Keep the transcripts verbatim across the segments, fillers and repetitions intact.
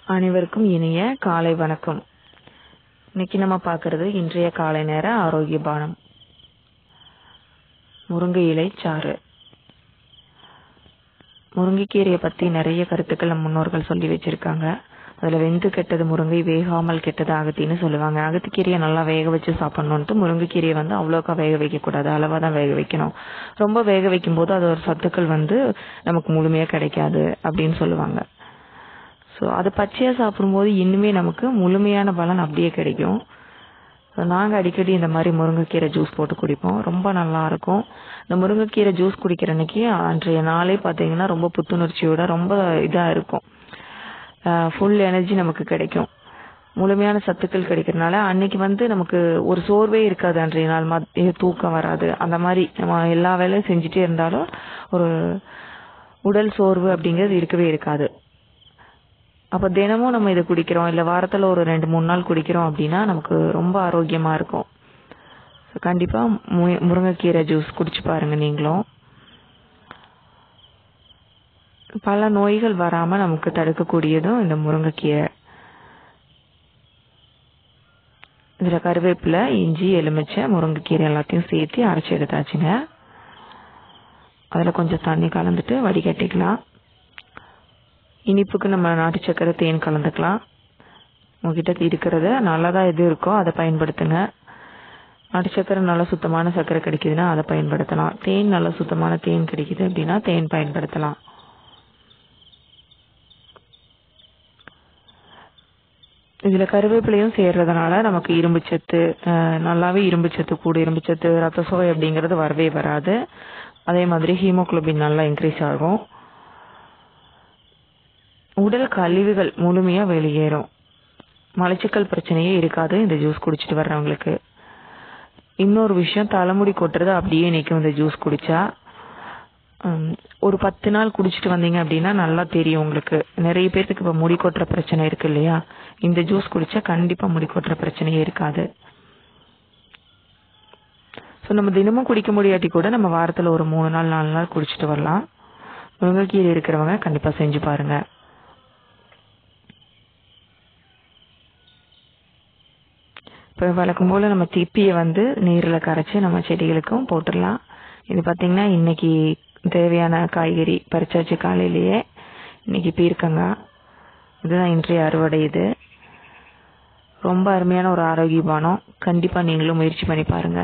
அனைவருக்கும் இனிய காலை வணக்கம். இன்னைக்கு நம்ம பார்க்கறது இன்றைய காலை நேர ஆரோக்கிய பானம். முருங்கை இலை சாறு. முருங்கைக்கீரையை பத்தி நிறைய கருத்துக்கள் நம் முன்னோர்கள் சொல்லி வச்சிருக்காங்க. அதுல வெந்து கெட்டது முருங்கை, வேகாமல் கெட்டது அகத்தின்னு சொல்லுவாங்க. அகத்திக்கீரையை நல்லா வேக வச்சு சாப்பிடணும்ட்டு முருங்கைக்கீரையை வந்து அவ்வளோக்கா வேக வைக்க கூடாது, அளவா தான் வேக வைக்கணும். ரொம்ப வேக வைக்கும் போது அதோட சத்துக்கள் வந்து நமக்கு முழுமையா கிடைக்காது அப்படின்னு சொல்லுவாங்க. ஸோ அதை பச்சையாக சாப்பிடும்போது இன்னுமே நமக்கு முழுமையான பலன் அப்படியே கிடைக்கும். ஸோ நாங்கள் அடிக்கடி இந்த மாதிரி முருங்கைக்கீரை ஜூஸ் போட்டு குடிப்போம். ரொம்ப நல்லா இருக்கும். இந்த முருங்கைக்கீரை ஜூஸ் குடிக்கிற அன்னைக்கு அன்றைய நாளே பார்த்தீங்கன்னா ரொம்ப புத்துணர்ச்சியோட ரொம்ப இதாக இருக்கும். ஃபுல் எனர்ஜி நமக்கு கிடைக்கும். முழுமையான சத்துக்கள் கிடைக்கிறதுனால அன்னைக்கு வந்து நமக்கு ஒரு சோர்வே இருக்காது. அன்றைய நாள் மத்திய தூக்கம் வராது. அந்த மாதிரி நம்ம எல்லா வேலையும் செஞ்சுட்டே இருந்தாலும் ஒரு உடல் சோர்வு அப்படிங்கிறது இருக்கவே இருக்காது. அப்போ தினமும் நம்ம இதை குடிக்கிறோம், இல்லை வாரத்தில் ஒரு ரெண்டு மூணு நாள் குடிக்கிறோம் அப்படின்னா நமக்கு ரொம்ப ஆரோக்கியமாக இருக்கும். ஸோ கண்டிப்பாக மு முருங்கைக்கீரை ஜூஸ் குடிச்சு பாருங்க. நீங்களும் பல நோய்கள் வராமல் நமக்கு தடுக்கக்கூடியதும் இந்த முருங்கைக்கீரை. இதில் கருவேப்பிலை, இஞ்சி, எலுமிச்சை, முருங்கைக்கீரை எல்லாத்தையும் சேர்த்து அரைச்சி எடுத்தாச்சுங்க. அதில் கொஞ்சம் தண்ணி கலந்துட்டு வடிகட்டிக்கலாம். இனிப்புக்கு நம்ம நாட்டு சக்கரை, தேன் கலந்துக்கலாம். உங்ககிட்ட இருக்கிறத நல்லதாக எது இருக்கோ அதை பயன்படுத்துங்க. நாட்டு சக்கரை நல்ல சுத்தமான சக்கரை கிடைக்குதுன்னா அதை பயன்படுத்தலாம். தேன் நல்ல சுத்தமான தேன் கிடைக்குது அப்படின்னா தேன் பயன்படுத்தலாம். இதில் கருவேப்பிலையும் சேர்றதுனால நமக்கு இரும்பு சத்து, நல்லாவே இரும்பு சத்து, கூட இரும்பு சத்து, ரத்த சோகை அப்படிங்கிறது வரவே வராது. அதே மாதிரி ஹீமோகுளோபின் நல்லா இன்க்ரீஸ் ஆகும். உடல் கழிவுகள் முழுமையா வெளியேறும். மலச்சிக்கல் பிரச்சனையே இருக்காது இந்த ஜூஸ் குடிச்சிட்டு வர்றவங்களுக்கு. இன்னொரு விஷயம், தலைமுடி கொட்டுறது அப்படியே நிற்கும் இந்த ஜூஸ் குடிச்சா. ஒரு பத்து நாள் குடிச்சிட்டு வந்தீங்க அப்படின்னா நல்லா தெரியும் உங்களுக்கு. நிறைய பேருக்கு இப்போ முடி கொட்டுற பிரச்சனை இருக்கு இல்லையா, இந்த ஜூஸ் குடிச்சா கண்டிப்பா முடி கொட்டுற பிரச்சனையே இருக்காது. ஸோ நம்ம தினமும் குடிக்க முடியாட்டி கூட நம்ம வாரத்தில் ஒரு மூணு நாள் நாலு நாள் குடிச்சிட்டு வரலாம். முருங்கைக்கீரை இருக்கிறவங்க கண்டிப்பா செஞ்சு பாருங்க. இப்போ வழக்கம் போல் நம்ம திப்பியை வந்து நீரில் கரைச்சி நம்ம செடிகளுக்கும் போட்டுடலாம். இது பார்த்தீங்கன்னா இன்னைக்கு தேவையான காய்கறி பறிச்சாச்சு காலையிலேயே. இன்னைக்கு பீர்க்கங்காய், இதுதான் இன்றைய அறுவடை. இது ரொம்ப அருமையான ஒரு ஆரோக்கிய பானம். கண்டிப்பாக நீங்களும் முயற்சி பண்ணி பாருங்க.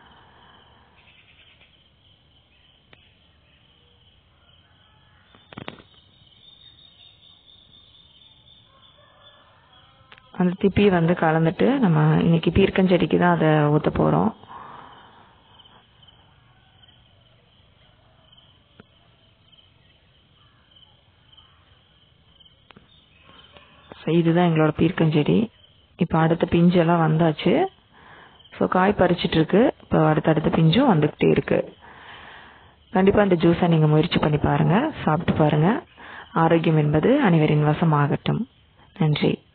அந்த திப்பியை வந்து கலந்துட்டு நம்ம இன்னைக்கு பீர்க்கஞ்செடிக்கு தான் அதை ஊற்ற போகிறோம். இதுதான் எங்களோட பீர்க்கஞ்செடி. இப்போ அடுத்த பிஞ்செல்லாம் வந்தாச்சு. ஸோ காய் பறிச்சிட்டு இருக்கு. இப்போ அடுத்தடுத்த பிஞ்சும் வந்துக்கிட்டே இருக்கு. கண்டிப்பாக இந்த ஜூஸை நீங்கள் முயற்சி பண்ணி பாருங்க, சாப்பிட்டு பாருங்க. ஆரோக்கியம் என்பது அனைவரின் வசமாகட்டும். நன்றி.